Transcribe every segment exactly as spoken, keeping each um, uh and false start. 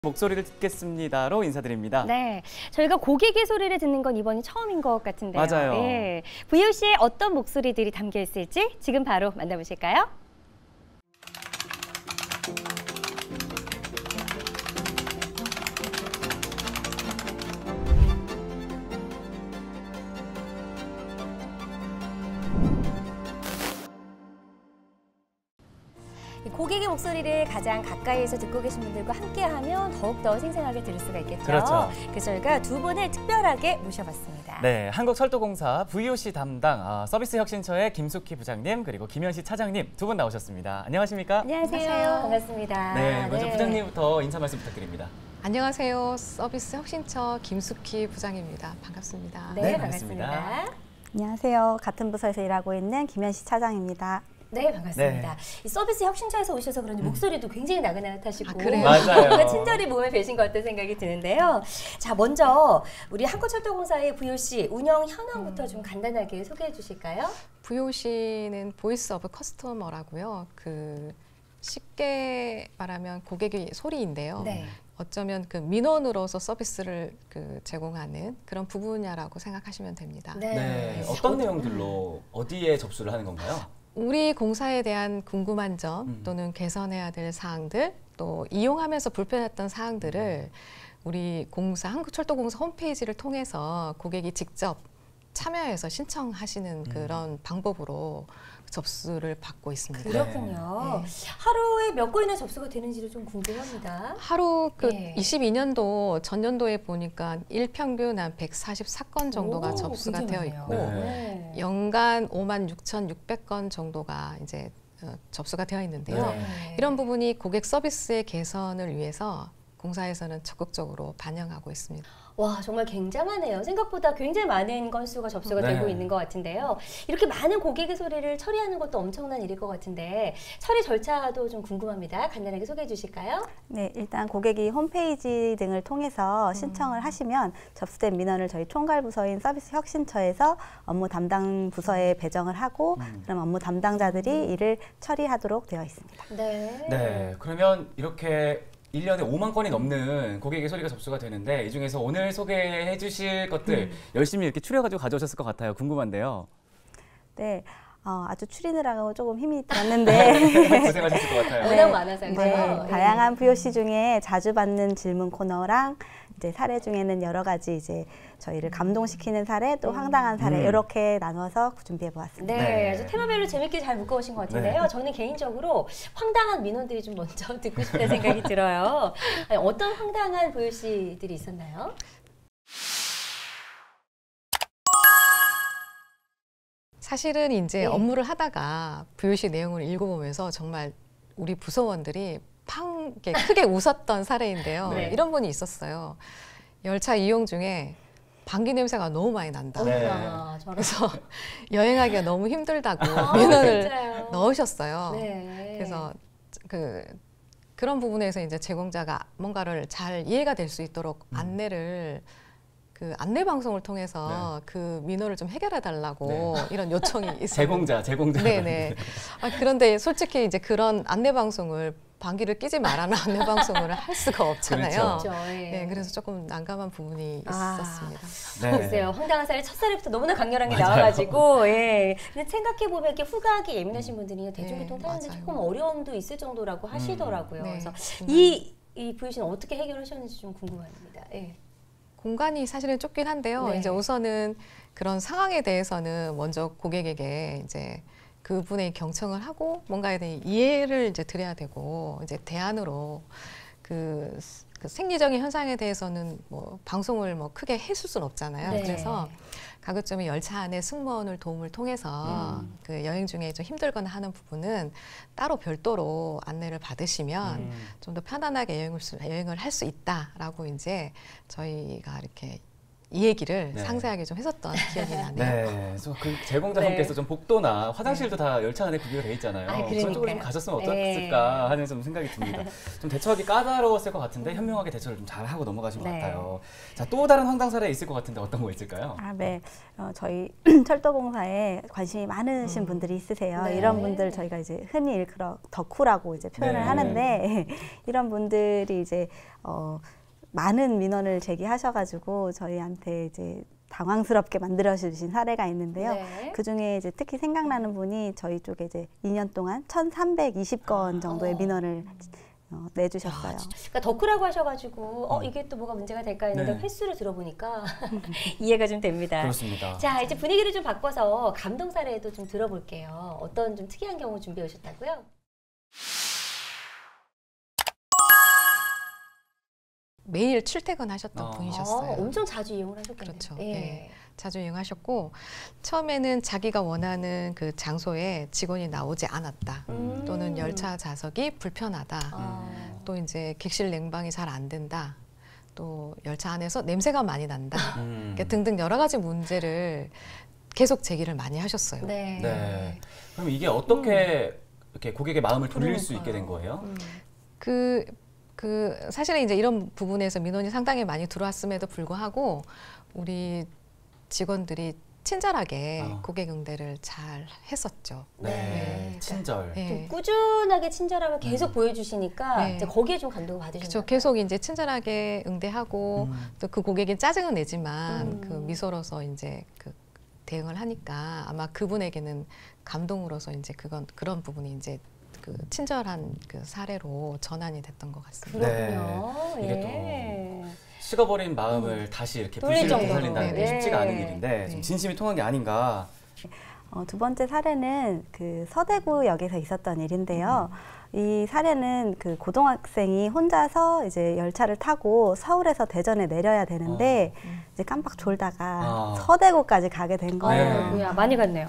목소리를 듣겠습니다로 인사드립니다. 네, 저희가 고객의 소리를 듣는 건 이번이 처음인 것 같은데요. 맞아요. 예, 브이오씨에 어떤 목소리들이 담겨 있을지 지금 바로 만나보실까요? 고객의 목소리를 가장 가까이에서 듣고 계신 분들과 함께하면 더욱더 생생하게 들을 수가 있겠죠. 그렇죠. 그래서 저희가 두 분을 특별하게 모셔봤습니다. 네, 한국철도공사 브이오씨 담당 아, 서비스 혁신처의 김숙희 부장님 그리고 김현시 차장님 두 분 나오셨습니다. 안녕하십니까? 안녕하세요. 안녕하세요. 반갑습니다. 네, 먼저 네. 부장님부터 인사 말씀 부탁드립니다. 안녕하세요. 서비스 혁신처 김숙희 부장입니다. 반갑습니다. 네, 네, 반갑습니다. 반갑습니다. 안녕하세요. 같은 부서에서 일하고 있는 김현시 차장입니다. 네, 반갑습니다. 네. 이 서비스 혁신처에서 오셔서 그런지 목소리도 굉장히 나긋나긋하시고 아, 그래요? 맞아요. 뭔가 친절히 몸에 배신 것 같다는 생각이 드는데요. 자, 먼저 우리 한국철도공사의 브이오씨 운영 현황부터 좀 간단하게 소개해 주실까요? 브이오씨는 보이스 오브 커스터머라고요. 그 쉽게 말하면 고객의 소리인데요. 네. 어쩌면 그 민원으로서 서비스를 그 제공하는 그런 부분이라고 생각하시면 됩니다. 네. 네, 어떤 내용들로 어디에 접수를 하는 건가요? 우리 공사에 대한 궁금한 점 음. 또는 개선해야 될 사항들 또 이용하면서 불편했던 사항들을 우리 공사 한국철도공사 홈페이지를 통해서 고객이 직접 참여해서 신청하시는 그런 방법으로 접수를 받고 있습니다. 그렇군요. 네. 하루에 몇 건이나 접수가 되는지도 좀 궁금합니다. 하루 그 예. 이십이 년도 전년도에 보니까 일평균 한 백사십사 건 정도가 오, 접수가 굉장히 되어 많네요. 있고 네. 연간 오만 육천육백 건 정도가 이제 어, 접수가 되어 있는데요. 네. 이런 부분이 고객 서비스의 개선을 위해서 공사에서는 적극적으로 반영하고 있습니다. 와, 정말 굉장하네요. 생각보다 굉장히 많은 건수가 접수가 네. 되고 있는 것 같은데요. 이렇게 많은 고객의 소리를 처리하는 것도 엄청난 일일 것 같은데 처리 절차도 좀 궁금합니다. 간단하게 소개해 주실까요? 네, 일단 고객이 홈페이지 등을 통해서 신청을 하시면 접수된 민원을 저희 총괄부서인 서비스 혁신처에서 업무 담당 부서에 배정을 하고 음. 그럼 업무 담당자들이 이를 처리하도록 되어 있습니다. 네. 네, 그러면 이렇게 일 년에 오만 건이 넘는 고객의 소리가 접수가 되는데 이 중에서 오늘 소개해 주실 것들 열심히 이렇게 추려가지고 가져오셨을 것 같아요. 궁금한데요. 네, 어, 아주 추리느라고 조금 힘이 들었는데 고생하셨을 것 같아요. 워낙 많아서요. 네, 그죠? 다양한 브이오씨 중에 자주 받는 질문 코너랑 이제 사례 중에는 여러 가지 이제 저희를 감동시키는 사례 또 황당한 사례 음. 이렇게 나눠서 준비해 보았습니다. 네, 네. 아주 테마별로 재밌게 잘 묶어오신 것 같은데요. 네. 저는 개인적으로 황당한 민원들이 좀 먼저 듣고 싶다는 생각이 들어요. 아니, 어떤 황당한 브이오씨들이 있었나요? 사실은 이제 네. 업무를 하다가 브이오씨 내용을 읽어보면서 정말 우리 부서원들이 팡 이렇게 크게 웃었던 사례인데요. 네. 이런 분이 있었어요. 열차 이용 중에 방귀 냄새가 너무 많이 난다. 네. 어머나, 저런. 그래서 여행하기가 너무 힘들다고 아, 민원을 진짜요? 넣으셨어요. 네. 그래서 그 그런 부분에서 이제 제공자가 뭔가를 잘 이해가 될 수 있도록 음. 안내를 그 안내 방송을 통해서 그 민원을 좀 해결해 달라고 네. 이런 요청이 있어요. 제공자, 제공자. 네네. 아, 그런데 솔직히 이제 그런 안내 방송을 방귀를 끼지 말라는 안내 방송을 할 수가 없잖아요. 그렇죠. 그렇죠. 예. 네, 그래서 조금 난감한 부분이 아. 있었습니다. 네. 글쎄요, 황당한 사례 첫 사례부터 너무나 강렬한 게 맞아요. 나와가지고, 예. 근데 생각해보면 이렇게 후각이 예민하신 분들이 대중교통 네, 타는데 맞아요. 조금 어려움도 있을 정도라고 하시더라고요. 네, 그래서 정말. 이, 이 브이오씨는 어떻게 해결하셨는지 좀 궁금합니다. 예. 공간이 사실은 좁긴 한데요. 네. 이제 우선은 그런 상황에 대해서는 먼저 고객에게 이제 그분의 경청을 하고 뭔가에 대해 이해를 이제 드려야 되고 이제 대안으로 그, 그 생리적인 현상에 대해서는 뭐 방송을 뭐 크게 해줄 수는 없잖아요. 네. 그래서 가급적이면 열차 안에 승무원을 도움을 통해서 음. 그 여행 중에 좀 힘들거나 하는 부분은 따로 별도로 안내를 받으시면 음. 좀 더 편안하게 여행을, 수, 여행을 할 수 있다라고 이제 저희가 이렇게 이 얘기를 네. 상세하게 좀 했었던 기억이 나네요. 네, 그래서 그 제공자분께서 네. 좀 복도나 화장실도 다 열차 안에 구비가 돼 있잖아요. 아, 그런 쪽으로 좀 그러니까요. 가셨으면 네. 어땠을까 하는 좀 생각이 듭니다. 좀 대처하기 까다로웠을 것 같은데 현명하게 대처를 좀 잘 하고 넘어가신 것 네. 같아요. 자, 또 다른 황당 사례 있을 것 같은데 어떤 거 있을까요? 아, 네. 어, 저희 철도공사에 관심이 많으신 분들이 있으세요. 네. 이런 분들 저희가 이제 흔히 일컬어 덕후라고 이제 표현을 네. 하는데 이런 분들이 이제 어, 많은 민원을 제기하셔가지고 저희한테 이제 당황스럽게 만들어 주신 사례가 있는데요. 네. 그 중에 이제 특히 생각나는 분이 저희 쪽에 이제 이 년 동안 천삼백이십 건 정도의 어. 민원을 어, 내주셨어요. 그러니까 덕후라고 하셔가지고 어 이게 또 뭐가 문제가 될까 했는데 네. 횟수를 들어보니까 이해가 좀 됩니다. 그렇습니다. 자, 이제 분위기를 좀 바꿔서 감동 사례도 좀 들어볼게요. 어떤 좀 특이한 경우 준비해 오셨다고요? 매일 출퇴근하셨던 어. 분이셨어요. 어, 엄청 자주 이용을 하셨겠네요. 그렇죠. 예. 예. 자주 이용하셨고 처음에는 자기가 원하는 그 장소에 직원이 나오지 않았다. 음. 또는 열차 좌석이 불편하다. 아. 또 이제 객실 냉방이 잘 안 된다. 또 열차 안에서 냄새가 많이 난다. 음. 이렇게 등등 여러 가지 문제를 계속 제기를 많이 하셨어요. 네. 네. 그럼 이게 어떻게 이렇게 고객의 마음을 돌릴 수 있게 된 그러니까요. 거예요? 음. 그, 그 사실은 이제 이런 부분에서 민원이 상당히 많이 들어왔음에도 불구하고 우리 직원들이 친절하게 어. 고객 응대를 잘 했었죠. 네. 네. 친절. 네. 좀 꾸준하게 친절함을 계속 보여주시니까 네. 이제 거기에 좀 감동을 받으셨나요? 그렇죠. 계속 이제 친절하게 응대하고 음. 또 그 고객이 짜증은 내지만 음. 그 미소로서 이제 그 대응을 하니까 아마 그분에게는 감동으로서 이제 그건 그런 부분이 이제 그 친절한 그 사례로 전환이 됐던 것 같습니다. 그렇군요. 네. 이게 예. 식어버린 마음을 다시 이렇게 돌릴 불씨를 정도로. 되살린다는 게 네. 쉽지가 않은 일인데 좀 네. 진심이 통한 게 아닌가. 어, 두 번째 사례는 그 서대구역에서 있었던 일인데요. 이 사례는 그 고등학생이 혼자서 이제 열차를 타고 서울에서 대전에 내려야 되는데 이제 깜빡 졸다가 아. 서대구까지 가게 된 거예요. 네. 뭐야, 많이 갔네요.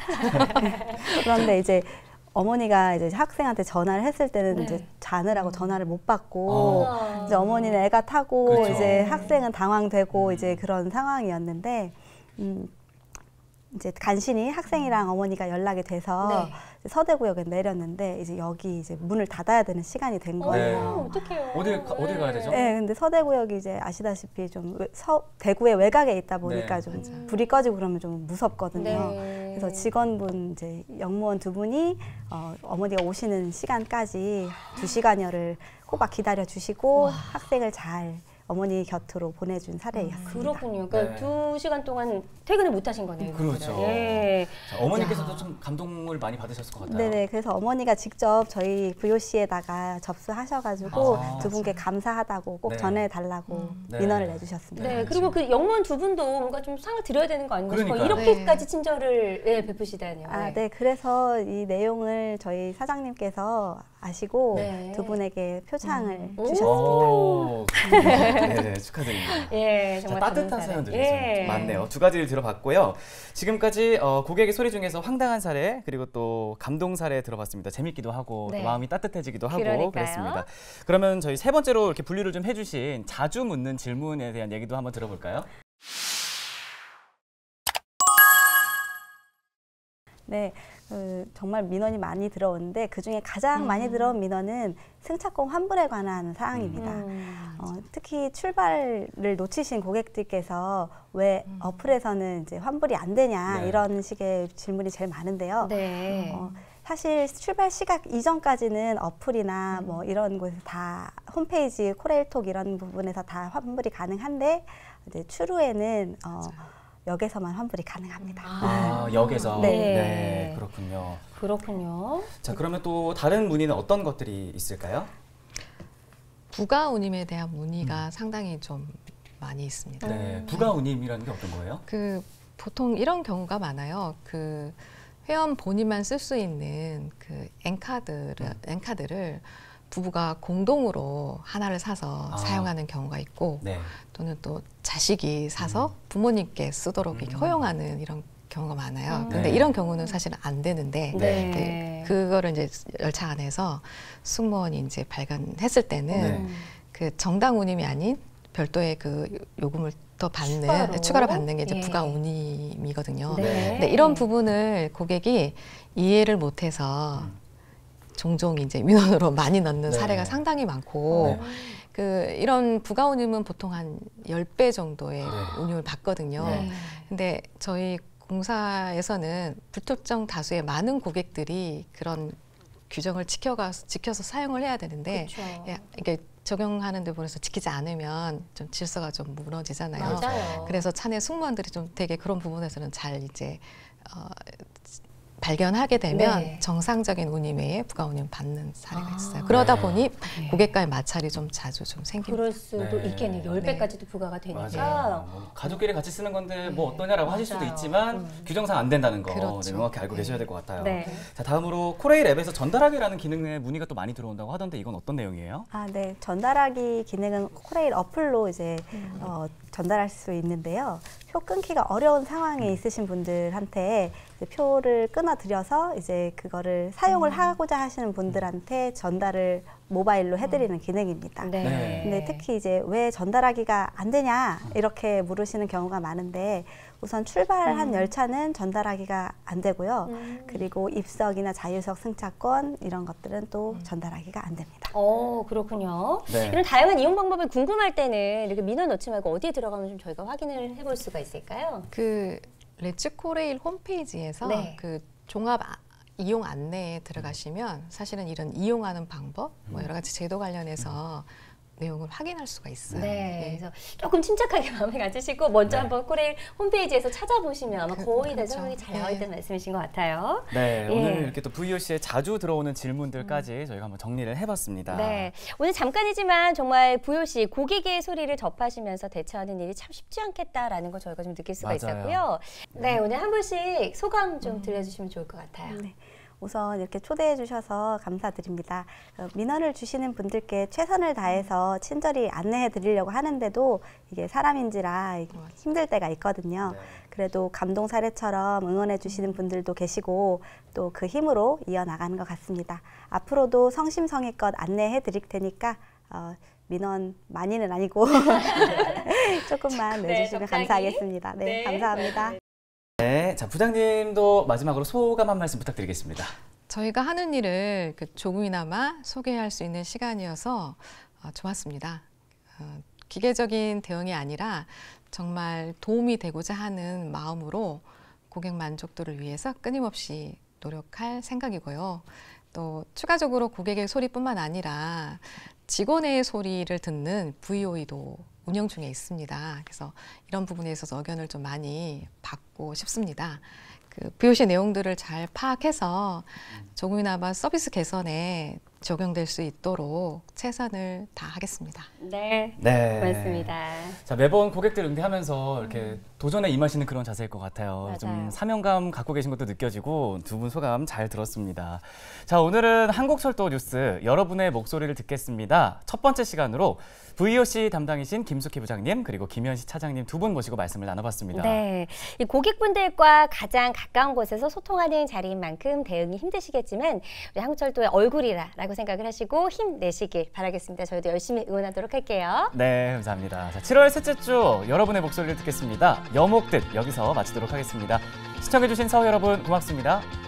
그런데 이제 어머니가 이제 학생한테 전화를 했을 때는 네. 이제 자느라고 전화를 못 받고 어. 이제 어머니는 애가 타고 그렇죠. 이제 학생은 당황되고 음. 이제 그런 상황이었는데 음, 이제 간신히 학생이랑 어머니가 연락이 돼서 네. 서대구역에 내렸는데 이제 여기 이제 문을 닫아야 되는 시간이 된 어, 네. 거예요. 어떡해요. 어딜 가- 어딜 가야 되죠? 네, 근데 서대구역이 이제 아시다시피 좀 외- 서, 대구의 외곽에 있다 보니까 네. 좀 맞아요. 불이 꺼지고 그러면 좀 무섭거든요. 네. 그래서 직원분 이제 영무원 두 분이 어, 어머니가 오시는 시간까지 두 시간여를 꼬박 기다려 주시고 학생을 잘 어머니 곁으로 보내준 사례였습니다. 그렇군요. 그러니까 네. 두 시간 동안 퇴근을 못 하신 거네요. 그렇죠. 이분들은. 예. 자, 어머니께서도 야. 좀 감동을 많이 받으셨을 것 같아요. 네네. 그래서 어머니가 직접 저희 브이오씨에다가 접수하셔가지고 아, 두 분께 감사하다고 꼭 네. 전해달라고 네. 민원을 내주셨습니다. 네, 그리고 그 영무원 두 분도 뭔가 좀 상을 드려야 되는 거 아닌가 싶어요. 그러니까요. 이렇게까지 친절을 예, 베푸시다니요. 아, 네. 그래서 이 내용을 저희 사장님께서 아시고 네. 두 분에게 표창을 음. 주셨습니다. 오, 네, 축하드립니다. 예, 자, 정말 따뜻한 감사해요. 사연들이 예. 좀 많네요. 두 가지를 들어봤고요. 지금까지 어, 고객의 소리 중에서 황당한 사례 그리고 또 감동 사례 들어봤습니다. 재밌기도 하고 네. 또 마음이 따뜻해지기도 하고 그러니까요. 그랬습니다. 그러면 저희 세 번째로 이렇게 분류를 좀 해주신 자주 묻는 질문에 대한 얘기도 한번 들어볼까요? 네, 그 정말 민원이 많이 들어오는데 그 중에 가장 음. 많이 들어온 민원은 승차권 환불에 관한 사항입니다. 음. 어, 특히 출발을 놓치신 고객들께서 왜 어플에서는 이제 환불이 안 되냐 네. 이런 식의 질문이 제일 많은데요. 네. 어, 사실 출발 시각 이전까지는 어플이나 음. 뭐 이런 곳에서 다 홈페이지 코레일톡 이런 부분에서 다 환불이 가능한데 이제 추후에는 어, 역에서만 환불이 가능합니다. 아, 역에서. 네. 네, 그렇군요. 그렇군요. 자, 그러면 또 다른 문의는 어떤 것들이 있을까요? 부가 운임에 대한 문의가 상당히 좀 많이 있습니다. 네, 부가 운임이라는 게 어떤 거예요? 그 보통 이런 경우가 많아요. 그 회원 본인만 쓸 수 있는 그 엔카드를 엔카드를 부부가 공동으로 하나를 사서 아. 사용하는 경우가 있고 네. 또는 또 자식이 사서 부모님께 쓰도록 이렇게 음. 허용하는 이런 경우가 많아요. 음. 근데 네. 이런 경우는 사실은 안 되는데 네. 네, 그거를 이제 열차 안에서 승무원이 이제 발견했을 때는 네. 음. 그 정당 운임이 아닌 별도의 그 요금을 부터 받는 추가로, 추가로 받는 게 이제 예. 부가 운임이거든요. 네. 근데 이런 부분을 고객이 이해를 못해서 종종 이제 민원으로 많이 넣는 네. 사례가 상당히 많고 네. 그 이런 부가 운임은 보통 한 십 배 정도의 네. 운임을 받거든요. 네. 근데 저희 공사에서는 불특정 다수의 많은 고객들이 그런 규정을 지켜가 지켜서 사용을 해야 되는데 그렇죠. 예, 이게 적용하는 데 부분에서 지키지 않으면 좀 질서가 좀 무너지잖아요. 맞아요. 그래서 차내 승무원들이 좀 되게 그런 부분에서는 잘 이제 어, 발견하게 되면 네. 정상적인 운임 외에 부가 운임 받는 사례가 아. 있어요. 그러다 네. 보니 네. 고객과의 마찰이 좀 자주 좀 생깁니다. 그럴 수도 네. 있겠네요. 열 배까지도 부과가 되니까. 맞아요. 뭐 가족끼리 같이 쓰는 건데 뭐 어떠냐라고 하실 수도 맞아요. 있지만 음. 규정상 안 된다는 거 그렇죠. 네, 명확히 알고 네. 계셔야 될 것 같아요. 네. 자, 다음으로 코레일 앱에서 전달하기라는 기능에 문의가 또 많이 들어온다고 하던데 이건 어떤 내용이에요? 아, 네. 전달하기 기능은 코레일 어플로 이제 어, 전달할 수 있는데요. 표 끊기가 어려운 상황에 있으신 분들한테 이제 표를 끊어드려서 이제 그거를 사용을 하고자 하시는 분들한테 전달을 모바일로 해드리는 기능입니다. 네. 네. 근데 특히 이제 왜 전달하기가 안 되냐 이렇게 물으시는 경우가 많은데 우선 출발한 열차는 전달하기가 안 되고요. 음. 그리고 입석이나 자유석 승차권 이런 것들은 또 전달하기가 안 됩니다. 어, 그렇군요. 네. 이런 다양한 이용 방법이 궁금할 때는 이렇게 민원 넣지 말고 어디에 들어가면 좀 저희가 확인을 해볼 수가 있을까요? 그 레츠 코레일 홈페이지에서 네. 그 종합 아- 이용 안내에 들어가시면 사실은 이런 이용하는 방법, 뭐 여러 가지 제도 관련해서 내용을 확인할 수가 있어요. 네. 예. 그래서 조금 침착하게 마음을 가지시고 먼저 네. 한번 코레일 홈페이지에서 찾아보시면 아마 그- 거의 다 그렇죠. 설명이 잘 나와 예. 있다는 말씀이신 것 같아요. 네, 예. 오늘 이렇게 또 브이오씨에 자주 들어오는 질문들까지 저희가 한번 정리를 해봤습니다. 네. 오늘 잠깐이지만 정말 부효씨 고객의 소리를 접하시면서 대처하는 일이 참 쉽지 않겠다라는 걸 저희가 좀 느낄 수가 맞아요. 있었고요. 네, 오늘 한 분씩 소감 좀 들려주시면 좋을 것 같아요. 네. 우선 이렇게 초대해 주셔서 감사드립니다. 어, 민원을 주시는 분들께 최선을 다해서 친절히 안내해 드리려고 하는데도 이게 사람인지라 이게 힘들 때가 있거든요. 네. 그래도 감동 사례처럼 응원해 주시는 분들도 계시고 또 그 힘으로 이어나가는 것 같습니다. 앞으로도 성심성의껏 안내해 드릴 테니까 어, 민원 많이는 아니고 조금만 네, 내주시면 적당히. 감사하겠습니다. 네, 네. 감사합니다. 네, 자 부장님도 마지막으로 소감 한 말씀 부탁드리겠습니다. 저희가 하는 일을 그 조금이나마 소개할 수 있는 시간이어서 어, 좋았습니다. 어, 기계적인 대응이 아니라 정말 도움이 되고자 하는 마음으로 고객 만족도를 위해서 끊임없이 노력할 생각이고요. 또 추가적으로 고객의 소리뿐만 아니라 직원의 소리를 듣는 브이오이도 운영 중에 있습니다. 그래서 이런 부분에 있어서 의견을 좀 많이 받고 싶습니다. 그 브이오씨 내용들을 잘 파악해서 조금이나마 서비스 개선에 적용될 수 있도록 최선을 다하겠습니다. 네. 네, 고맙습니다. 자 매번 고객들 응대하면서 이렇게 도전에 임하시는 그런 자세일 것 같아요. 맞아요. 좀 사명감 갖고 계신 것도 느껴지고 두 분 소감 잘 들었습니다. 자 오늘은 한국철도 뉴스 여러분의 목소리를 듣겠습니다. 첫 번째 시간으로 브이오씨 담당이신 김숙희 부장님 그리고 김현시 차장님 두 분 모시고 말씀을 나눠봤습니다. 네, 이 고객분들과 가장 가까운 곳에서 소통하는 자리인 만큼 대응이 힘드시겠지만 우리 한국철도의 얼굴이라고 생각을 하시고 힘내시길 바라겠습니다. 저희도 열심히 응원하도록 할게요. 네, 감사합니다. 자, 칠월 셋째 주 여러분의 목소리를 듣겠습니다. 여목듯 여기서 마치도록 하겠습니다. 시청해주신 서우 여러분 고맙습니다.